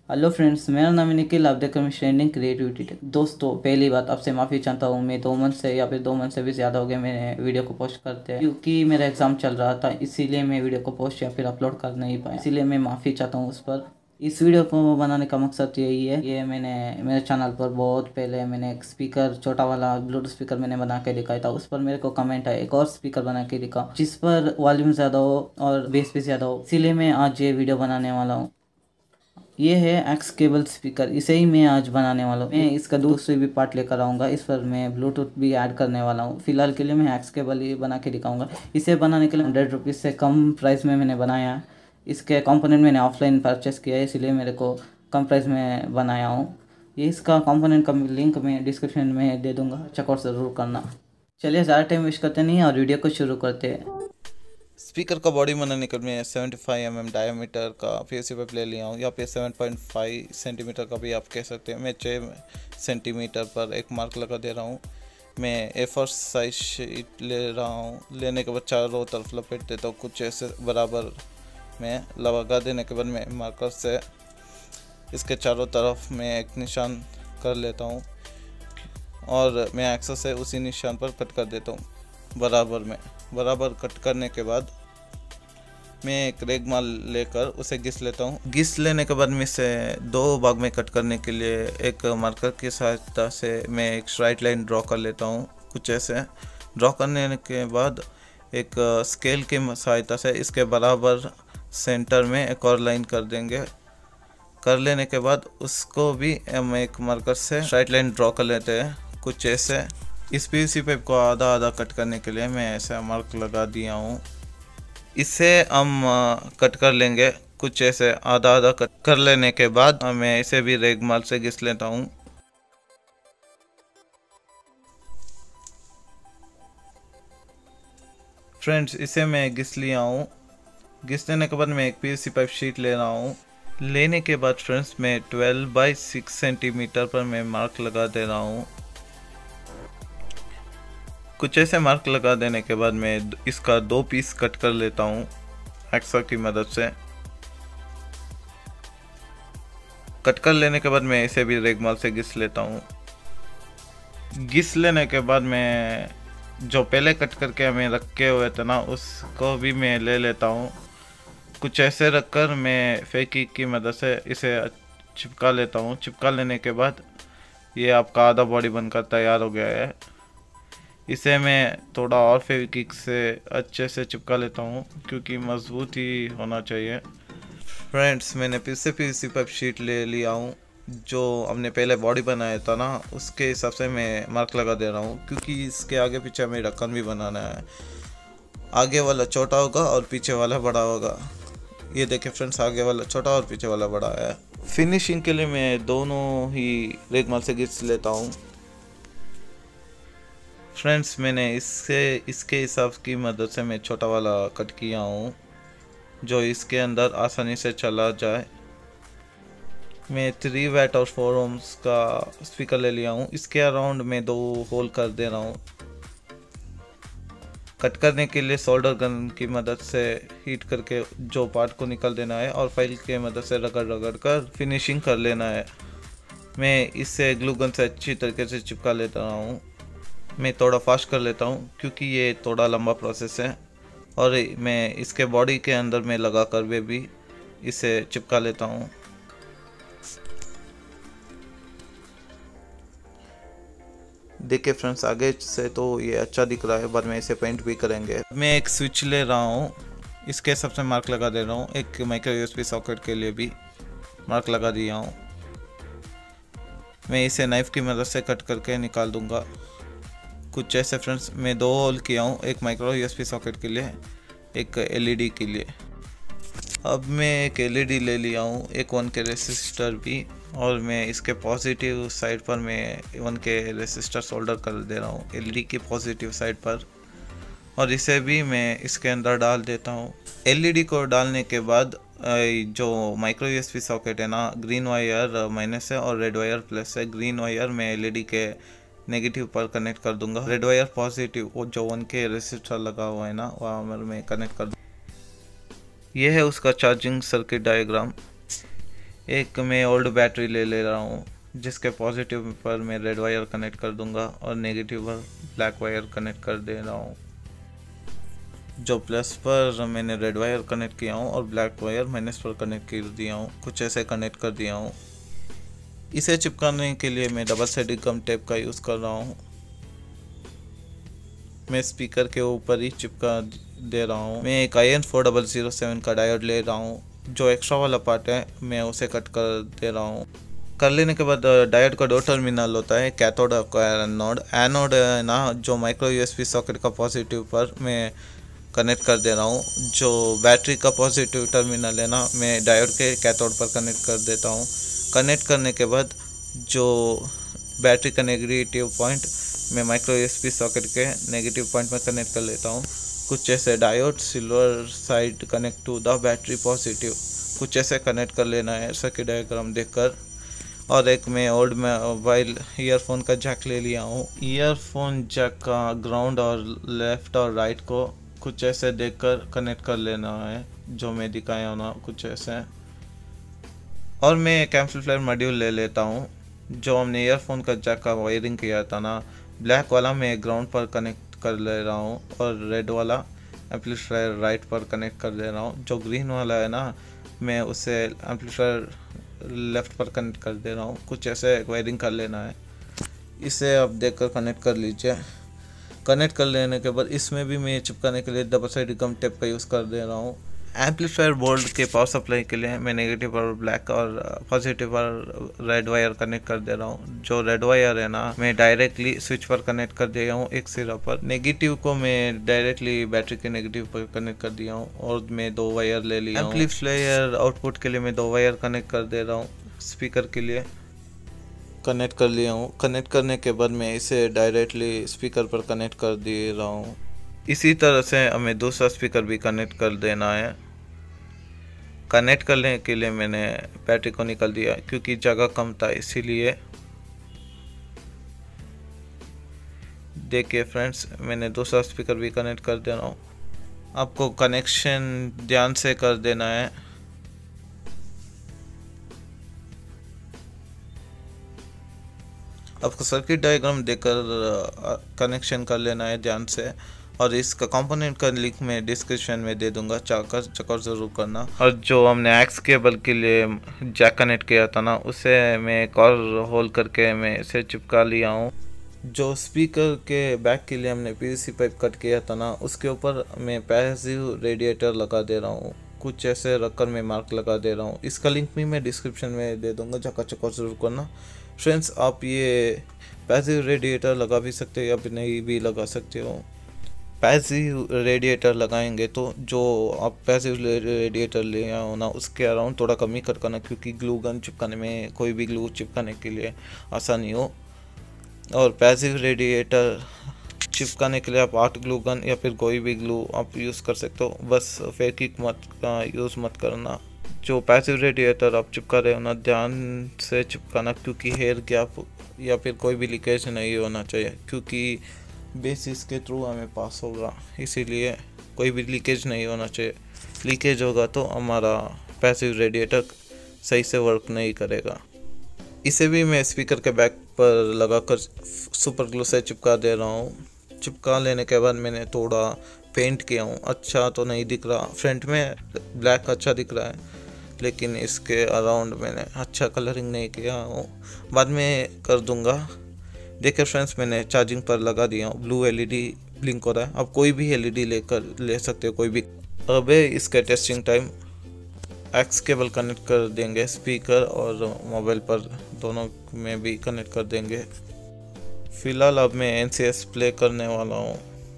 Hello friends, मेरा नाम है निखिल। आप देख रहे हैं ट्रेंडिंग क्रिएटिविटी टेक। दोस्तों, पहली बात आपसे माफ़ी चाहता हूँ। मैं 2 मंथ से या फिर 2 मंथ से भी ज़्यादा हो गया मैंने वीडियो को पोस्ट करते हैं, क्योंकि मेरा एग्ज़ाम चल रहा था, इसीलिए मैं वीडियो को पोस्ट या फिर अपलोड कर नहीं पाया। इसीलिए मैं माफ़ी चाहता हूँ उस पर। इस वीडियो को बनाने का मकसद यही है। ये मैंने मेरे चैनल पर बहुत पहले मैंने एक स्पीकर, छोटा वाला ब्लूटूथ स्पीकर मैंने बना के दिखाया था। उस पर मेरे को कमेंट है एक और स्पीकर बना के दिखा जिस पर वॉल्यूम ज़्यादा हो और बेस भी ज़्यादा हो। इसीलिए मैं आज ये वीडियो बनाने वाला हूँ। ये है एक्स केबल स्पीकर, इसे ही मैं आज बनाने वाला हूँ। मैं इसका दूसरी भी पार्ट लेकर आऊँगा। इस पर मैं ब्लूटूथ भी ऐड करने वाला हूँ। फिलहाल के लिए मैं एक्स केबल ही बना के दिखाऊंगा। इसे बनाने के लिए 100 रुपीज़ से कम प्राइस में मैंने बनाया है। इसके कंपोनेंट मैंने ऑफलाइन परचेस किया है, इसलिए मेरे को कम प्राइस में बनाया हूँ। ये इसका कंपोनेंट का लिंक मैं डिस्क्रिप्शन में दे दूँगा, चेकआउट ज़रूर करना। चलिए ज़्यादा टाइम वेस्ट करते नहीं और वीडियो को शुरू करते हैं। स्पीकर का बॉडी बनाने के लिए मैं 75 mm डायमीटर का पीवीसी पाइप ले लिया हूँ, या फिर 7.5 सेंटीमीटर का भी आप कह सकते हैं। मैं 6 सेंटीमीटर पर एक मार्क लगा दे रहा हूँ। मैं A4 साइज शीट ले रहा हूँ। लेने के बाद चारों तरफ लपेट देता हूँ कुछ ऐसे बराबर में। लगा देने के बाद मैं मार्कर से इसके चारों तरफ मैं एक निशान कर लेता हूँ और मैं एक्सेल से उसी निशान पर कट कर देता हूँ बराबर में। बराबर कट करने के बाद मैं एक रेगमाल लेकर उसे घिस लेता हूँ। घिस लेने के बाद मैं इसे 2 भाग में कट करने के लिए एक मार्कर की सहायता से मैं एक स्ट्राइट लाइन ड्रॉ कर लेता हूँ। कुछ ऐसे ड्रॉ करने के बाद एक स्केल की सहायता से इसके बराबर सेंटर में एक और लाइन कर देंगे। कर लेने के बाद उसको भी हम एक मार्कर से स्ट्राइट लाइन ड्रॉ कर लेते हैं कुछ ऐसे। इस पीवीसी पाइप को आधा आधा कट करने के लिए मैं ऐसा मार्क लगा दिया हूँ। इसे हम कट कर लेंगे कुछ ऐसे। आधा आधा कट कर लेने के बाद मैं इसे भी रेगमाल से घिस लेता हूँ। फ्रेंड्स, इसे मैं घिस लिया हूँ। घिस लेने के बाद मैं एक पीवीसी पाइप शीट ले रहा हूँ। लेने के बाद फ्रेंड्स मैं 12/6 सेंटीमीटर पर मैं मार्क लगा दे रहा हूँ। कुछ ऐसे मार्क लगा देने के बाद मैं इसका 2 पीस कट कर लेता हूँ एक्सा की मदद से। कट कर लेने के बाद मैं इसे भी रेगमाल से घिस लेता हूँ। घिस लेने के बाद मैं जो पहले कट करके हमें रखे हुए थे ना, उसको भी मैं ले लेता हूँ। कुछ ऐसे रखकर मैं फेकी की मदद से इसे चिपका लेता हूँ। चिपका लेने के बाद ये आपका आधा बॉडी बनकर तैयार हो गया है। इसे मैं थोड़ा और फेविक्विक से अच्छे से चिपका लेता हूँ, क्योंकि मजबूत ही होना चाहिए। फ्रेंड्स, मैंने फिर से पीवीसी पाइप शीट ले लिया हूँ। जो हमने पहले बॉडी बनाया था ना, उसके हिसाब से मैं मार्क लगा दे रहा हूँ, क्योंकि इसके आगे पीछे हमें ढक्कन भी बनाना है। आगे वाला छोटा होगा और पीछे वाला बड़ा होगा। ये देखिए फ्रेंड्स, आगे वाला छोटा और पीछे वाला बड़ा है। फिनिशिंग के लिए मैं दोनों ही रेगमाल से घिस लेता हूँ। फ्रेंड्स, मैंने इसके हिसाब की मदद से मैं छोटा वाला कट किया हूँ, जो इसके अंदर आसानी से चला जाए। मैं 3 वाट और 4 ohms का स्पीकर ले लिया हूँ। इसके अराउंड मैं 2 होल कर दे रहा हूँ। कट करने के लिए सोल्डर गन की मदद से हीट करके जो पार्ट को निकाल देना है और फाइल की मदद से रगड़ रगड़ कर फिनिशिंग कर लेना है। मैं इसे ग्लू गन से अच्छी तरीके से चिपका लेता हूँ। मैं थोड़ा फास्ट कर लेता हूँ, क्योंकि ये थोड़ा लंबा प्रोसेस है। और मैं इसके बॉडी के अंदर में लगा कर भी इसे चिपका लेता हूँ। देखिए फ्रेंड्स, आगे से तो ये अच्छा दिख रहा है, बाद में इसे पेंट भी करेंगे। मैं एक स्विच ले रहा हूँ, इसके हिसाब से मार्क लगा दे रहा हूँ। एक माइक्रो यूएसबी सॉकेट के लिए भी मार्क लगा दिया हूँ। मैं इसे नाइफ की मदद से कट करके निकाल दूंगा कुछ ऐसे। फ्रेंड्स, मैं 2 होल किया हूँ, एक माइक्रो यूएसबी सॉकेट के लिए, एक एलईडी के लिए। अब मैं एक एलईडी ले लिया हूँ, एक 1K रेसिस्टर भी, और मैं इसके पॉजिटिव साइड पर मैं 1K रेसिस्टर सोल्डर कर दे रहा हूँ एलईडी की पॉजिटिव साइड पर, और इसे भी मैं इसके अंदर डाल देता हूँ। एलईडी को डालने के बाद जो माइक्रो यूएसबी सॉकेट है ना, ग्रीन वायर माइनस है और रेड वायर प्लस है। ग्रीन वायर मैं एलईडी के नेगेटिव पर कनेक्ट कर दूंगा, रेड वायर पॉजिटिव, वो जो 1K रेसिस्टर लगा हुआ है ना, वहाँ मैं कनेक्ट कर दूँगा। यह है उसका चार्जिंग सर्किट डायग्राम। एक मैं ओल्ड बैटरी ले रहा हूँ, जिसके पॉजिटिव पर मैं रेड वायर कनेक्ट कर दूंगा और नेगेटिव पर ब्लैक वायर कनेक्ट कर दे रहा हूँ। जो प्लस पर मैंने रेड वायर कनेक्ट किया हूँ और ब्लैक वायर माइनस पर कनेक्ट कर दिया हूँ, कुछ ऐसे कनेक्ट कर दिया हूँ। इसे चिपकाने के लिए मैं डबल साइडेड गम टेप का यूज़ कर रहा हूँ। मैं स्पीकर के ऊपर ही चिपका दे रहा हूँ। मैं एक IN4007 का डायोड ले रहा हूँ, जो एक्स्ट्रा वाला पार्ट है मैं उसे कट कर दे रहा हूँ। कर लेने के बाद डायोड का दो टर्मिनल होता है, कैथोड और एनोड। एनोड है ना, जो माइक्रो USB सॉकेट का पॉजिटिव पर मैं कनेक्ट कर दे रहा हूँ। जो बैटरी का पॉजिटिव टर्मिनल है ना, मैं डायोड के कैथोड पर कनेक्ट कर देता हूँ। कनेक्ट करने के बाद जो बैटरी का नेगेटिव पॉइंट मैं माइक्रो USB सॉकेट के नेगेटिव पॉइंट में कनेक्ट कर लेता हूँ। कुछ ऐसे diode silver side connect to the battery positive, कुछ ऐसे कनेक्ट कर लेना है सर्किट डायग्राम देखकर। और एक मैं ओल्ड मोबाइल ईयरफोन का जैक ले लिया हूँ। ईयरफोन जैक का ग्राउंड और लेफ्ट और राइट को कुछ ऐसे देखकर कनेक्ट कर लेना है, जो मैं दिखाया हूँ ना, कुछ ऐसे। और मैं एक एम्पलीफायर मॉड्यूल ले लेता हूँ, जो हमने ईयरफोन का जैक का वायरिंग किया था ना, ब्लैक वाला मैं ग्राउंड पर कनेक्ट कर ले रहा हूँ और रेड वाला एम्पलीफायर राइट पर कनेक्ट कर दे रहा हूँ। जो ग्रीन वाला है ना, मैं उसे एम्पलीफायर लेफ्ट पर कनेक्ट कर दे रहा हूँ। कुछ ऐसे वायरिंग कर लेना है। इसे आप देखकर कनेक्ट कर लीजिए। कनेक्ट कर लेने के बाद इसमें भी मैं चिपकाने के लिए डबल साइड गम टेप का यूज़ कर दे रहा हूँ। एम्पलीफायर बोर्ड के पावर सप्लाई के लिए मैं नेगेटिव पर ब्लैक और पॉजिटिव पर रेड वायर कनेक्ट कर दे रहा हूँ। जो रेड वायर है ना, मैं डायरेक्टली स्विच पर कनेक्ट कर दिया हूँ एक सिरा पर। नेगेटिव को मैं डायरेक्टली बैटरी के नेगेटिव पर कनेक्ट कर दिया हूँ और मैं 2 वायर ले लिया हूँ। एम्पलीफायर आउटपुट के लिए मैं 2 वायर कनेक्ट कर दे रहा हूँ। स्पीकर के लिए कनेक्ट कर लिया हूँ। कनेक्ट करने के बाद मैं इसे डायरेक्टली स्पीकर पर कनेक्ट कर दे रहा हूँ। इसी तरह से हमें दूसरा स्पीकर भी कनेक्ट कर देना है। कनेक्ट करने के लिए मैंने बैटरी को निकाल दिया क्योंकि जगह कम था, इसीलिए। देखिए फ्रेंड्स, मैंने दूसरा स्पीकर भी कनेक्ट कर दे रहा हूँ। आपको कनेक्शन ध्यान से कर देना है। आपको सर्किट डायग्राम देखकर कनेक्शन कर लेना है ध्यान से। और इसका कंपोनेंट का लिंक मैं डिस्क्रिप्शन में दे दूंगा, चाहकर चेकआउट ज़रूर करना। और जो हमने एक्स केबल के लिए जैक कनेक्ट किया था ना, उसे मैं एक और होल करके मैं इसे चिपका लिया हूँ। जो स्पीकर के बैक के लिए हमने PVC पाइप कट किया था ना, उसके ऊपर मैं पैसिव रेडिएटर लगा दे रहा हूँ। कुछ ऐसे रखकर मैं मार्क लगा दे रहा हूँ। इसका लिंक भी मैं डिस्क्रिप्शन में दे दूंगा, जाकर चेकआउट ज़रूर करना। फ्रेंड्स, आप ये पैसिव रेडिएटर लगा भी सकते हो या फिर नहीं भी लगा सकते हो। पैसिव रेडिएटर लगाएंगे तो जो आप पैसिव रेडिएटर ले आओ ना, उसके अराउंड थोड़ा कम ही कट करना, क्योंकि ग्लू गन चिपकाने में, कोई भी ग्लू चिपकाने के लिए आसानी हो। और पैसिव रेडिएटर चिपकाने के लिए आप आर्ट ग्लू गन या फिर कोई भी ग्लू आप यूज़ कर सकते हो, बस फेविक्विक मत यूज़ मत करना। जो पैसिव रेडिएटर आप चिपका रहे हो ना, ध्यान से चिपकाना, क्योंकि हेयर गैप या फिर कोई भी लीकेज नहीं होना चाहिए, क्योंकि बेसिस के थ्रू हमें पास होगा, इसीलिए कोई भी लीकेज नहीं होना चाहिए। लीकेज होगा तो हमारा पैसिव रेडिएटर सही से वर्क नहीं करेगा। इसे भी मैं स्पीकर के बैक पर लगाकर सुपर ग्लू से चिपका दे रहा हूँ। चिपका लेने के बाद मैंने थोड़ा पेंट किया हूँ। अच्छा तो नहीं दिख रहा, फ्रंट में ब्लैक अच्छा दिख रहा है, लेकिन इसके अराउंड मैंने अच्छा कलरिंग नहीं किया हूँ, बाद में कर दूँगा। देखिए फ्रेंड्स, मैंने चार्जिंग पर लगा दिया हूँ। ब्लू LED ब्लिंक हो रहा है। आप कोई भी LED ले सकते हो, कोई भी। अब इसका testing time. Aux cable connect कर देंगे स्पीकर और मोबाइल पर, दोनों में भी कनेक्ट कर देंगे। फिलहाल अब मैं NCS प्ले करने वाला हूँ।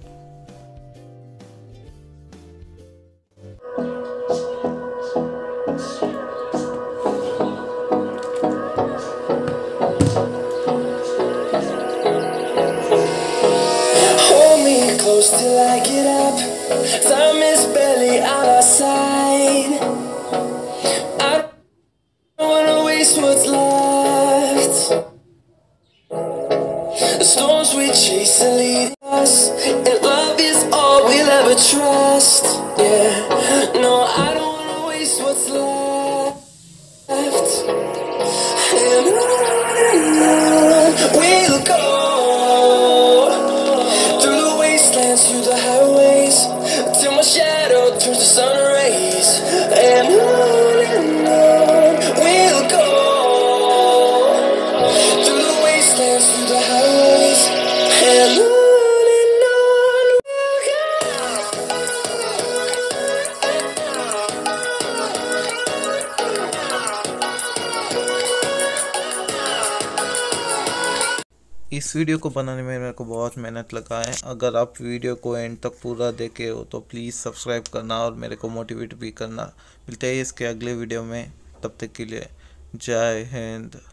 Close till I get up. Time is barely on our side. I don't wanna waste what's left. The storms we chase are leading us, and love is all we'll ever trust. Yeah, no, I don't wanna waste what's left. highways, and on we'll go. Through the wastelands, through the highways, and on we'll go. इस video को बनाने में मेरे को बहुत मेहनत लगा है। अगर आप वीडियो को एंड तक पूरा देखे हो तो प्लीज़ सब्सक्राइब करना और मेरे को मोटिवेट भी करना। मिलते हैं इसके अगले वीडियो में, तब तक के लिए जय हिंद।